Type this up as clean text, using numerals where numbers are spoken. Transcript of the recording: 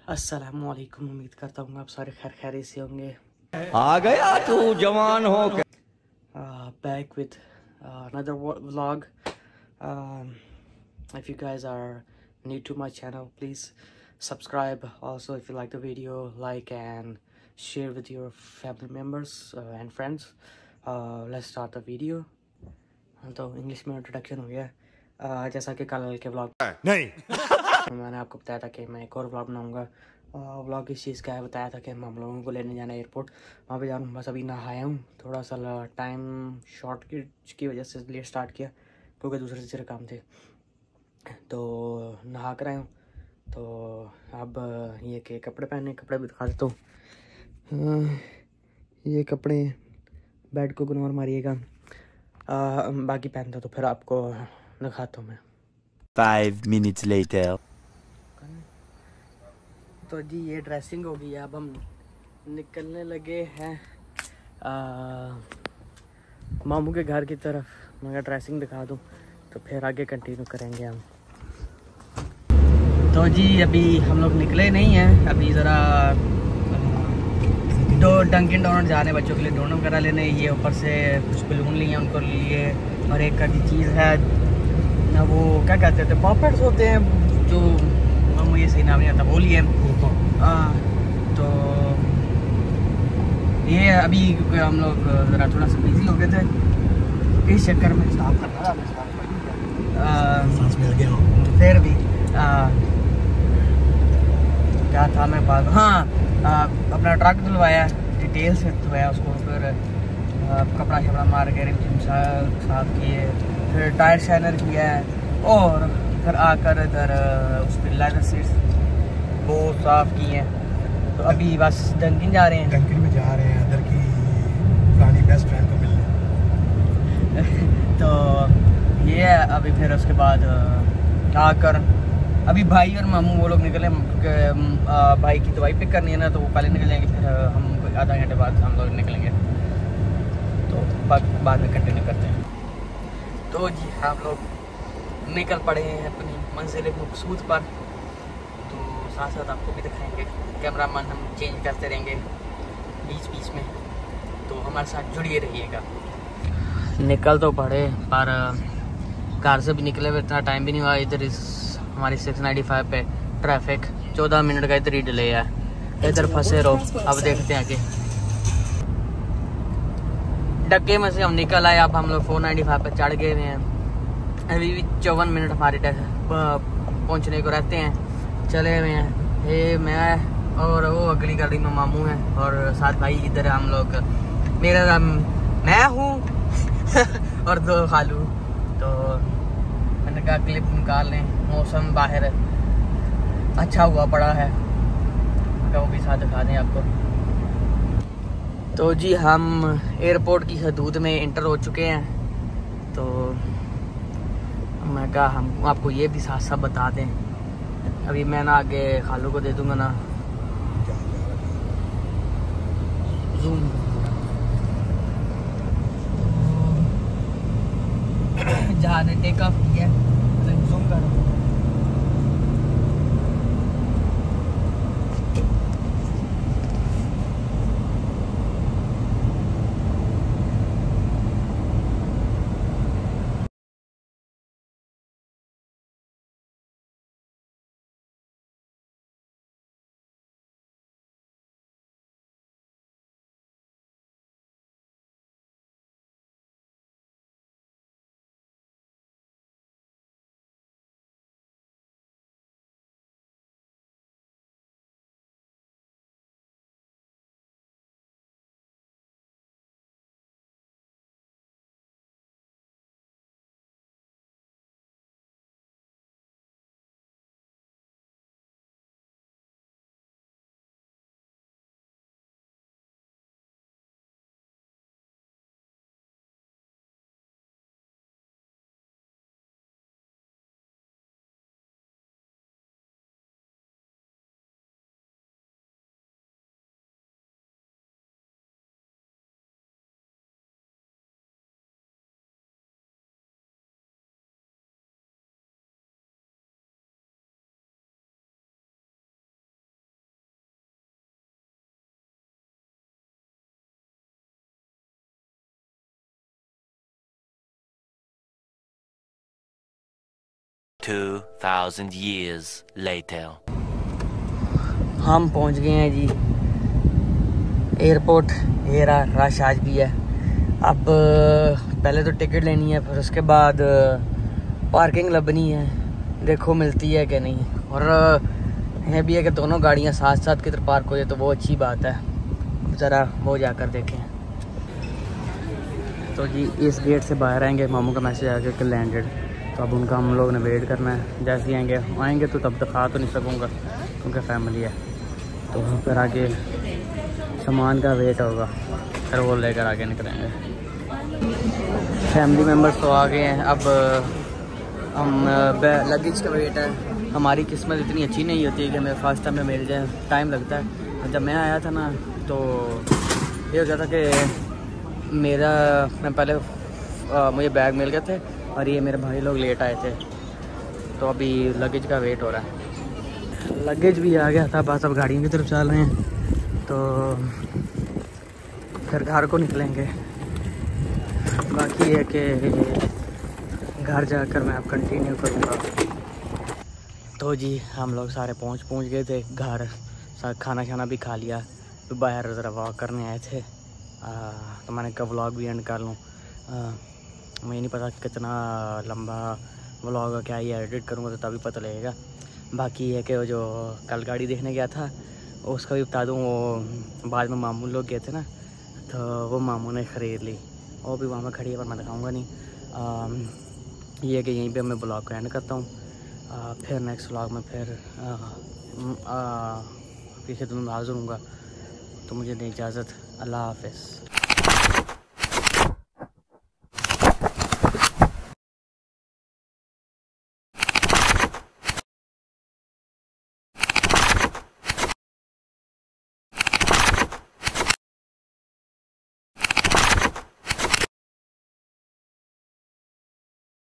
अस्सलामुअलैकुम। उम्मीद करता हूँ आप सारे खैर खैरियत से होंगे। आ गया तू जवान हो के। Back with another vlog. If you guys are new to my channel, please subscribe. Also, if you like the video, like and share with your family members and friends. Let's start the video. तो English में introduction हो गया। जैसा कि कल के vlog नहीं मैंने आपको बताया था कि मैं एक और व्लॉग बनाऊंगा। व्लॉग इस चीज़ का है, बताया था कि हम लोगों को लेने जाना है एयरपोर्ट, वहाँ पे जाऊँ। बस अभी नहाया हूँ, थोड़ा सा टाइम शॉर्ट की वजह से लेट स्टार्ट किया क्योंकि दूसरे तीसरे काम थे। तो नहा कर आया हूँ, तो अब ये के कपड़े पहने, कपड़े भी दिखा देता हूँ। ये कपड़े बेड को गुनवर मारिएगा, बाकी पहनता तो फिर आपको दिखाता हूँ मैं। 5 minutes later. तो जी ये ड्रेसिंग हो गई है, अब हम निकलने लगे हैं मामू के घर की तरफ। मैं ड्रेसिंग दिखा दूँ तो फिर आगे कंटिन्यू करेंगे हम। तो जी अभी हम लोग निकले नहीं हैं, अभी ज़रा दो डंकिन डोनट जा रहे हैं बच्चों के लिए डोनट वगैरह लेने। ये ऊपर से कुछ बलून लिए हैं उनको लिए, और एक का चीज़ है ना, वो क्या कहते थे, पॉपेट्स होते हैं जो, मुझे सही नाम नहीं आता, वो लिए। तो ये अभी हम लोग ज़रा थोड़ा सा बिजी हो गए थे इस चक्कर में। फिर भी क्या था मैं बात, हाँ अपना ट्रक धुलवाया, डिटेल से धुलवाया उसको, फिर कपड़ा शपड़ा मार के रिम साफ किए, फिर टायर शाइनर किया है, और फिर आकर इधर उस पर लेदर सीट्स वो साफ़ किए हैं। तो अभी बस डंकिन जा रहे हैं, डंकिन में जा रहे हैं अंदर की पुरानी बेस्ट फ्रेंड को मिलने। तो ये है। अभी फिर उसके बाद आकर अभी भाई और मामू वो लोग निकले, क्योंकि भाई की दवाई पिक करनी है ना, तो वो पहले निकल जाएंगे, फिर हम आधा घंटे बाद हम लोग निकलेंगे। तो बाद में कंटिन्यू करते हैं। तो जी हम लोग निकल पड़े हैं अपनी मंजिल मकसूद पर। तो साथ साथ आपको भी दिखाएंगे, कैमरामैन हम चेंज करते रहेंगे बीच बीच में, तो हमारे साथ जुड़िए रहिएगा। निकल तो पड़े, पर कार से भी निकले हुए इतना टाइम भी नहीं हुआ। इधर इस हमारी 695 पे ट्रैफिक 14 मिनट का इधर ही डिले है, इधर फंसे रहो। अब देखते हैं आगे। डक्के में से हम निकल आए, अब हम लोग 495 पे चढ़ गए हुए हैं। अभी भी 54 मिनट हमारे पहुंचने को रहते हैं, चले हुए हैं। ये मैं और वो अगली गाड़ी में मामू हैं, और साथ भाई इधर हम लोग, मेरा मैं हूँ और दो खालू। तो मैंने कहा क्लिप निकाल लें, मौसम बाहर अच्छा हुआ पड़ा है, तो वो भी साथ दिखा दें आपको। तो जी हम एयरपोर्ट की हदूद में इंटर हो चुके हैं, तो मैं कहा हम आपको ये भी साथ साथ बता दें। अभी मैं ना आगे खालू को दे दूंगा ना जूम, जहाँ ने टेक ऑफ किया, जूम करो। 2000 years later. हम पहुंच गए हैं जी एयरपोर्ट। ये रहा, रश आज भी है। अब पहले तो टिकट लेनी है, फिर उसके बाद पार्किंग लबनी है, देखो मिलती है कि नहीं। और यह भी है कि दोनों गाड़ियां साथ साथ किधर पार्क हो जाए तो वो अच्छी बात है। ज़रा वो जाकर देखें। तो जी इस गेट से बाहर आएंगे, मामू का मैसेज आ गया कि लैंडेड, तो अब उनका हम लोग ने वेट करना है। जैसे ही आएंगे तो तब दिखा तो नहीं सकूँगा क्योंकि फैमिली है, तो फिर आगे सामान का वेट होगा, फिर वो लेकर आगे निकलेंगे। फैमिली मेम्बर्स तो आ गए हैं। अब हम लगेज का वेट है। हमारी किस्मत इतनी अच्छी नहीं होती है कि हमें फर्स्ट टाइम में मिल जाए, टाइम लगता है। जब मैं आया था ना तो ये हो गया था कि मैं पहले मुझे बैग मिल गए थे और ये मेरे भाई लोग लेट आए थे, तो अभी लगेज का वेट हो रहा है। लगेज भी आ गया था, बस अब गाड़ियों की तरफ चल रहे हैं, तो फिर घर को निकलेंगे। बाकी है कि घर जाकर मैं अब कंटिन्यू करूँगा। तो जी हम लोग सारे पहुँच गए थे घर, खाना शाना भी खा लिया, तो बाहर ज़रा वॉक करने आए थे। तो मैंने कब व्लॉग भी एंड कर लूँ। मुझे नहीं पता कितना लंबा व्लॉग है, क्या ये एडिट करूँगा तो तभी पता लगेगा। बाकी है कि वो जो कल गाड़ी देखने गया था उसका भी बता दूँ। वो बाद में मामू लोग गए थे ना, तो वो मामू ने ख़रीद ली, वो भी वहाँ पर खड़ी है पर मैं दिखाऊँगा नहीं। ये है कि यहीं पे मैं ब्लॉग को एंड करता हूँ। फिर नेक्स्ट व्लॉग में फिर आपकी खिदमत में हाज़िर होऊंगा। तो मुझे दें इजाज़त। अल्लाह हाफ़िज़।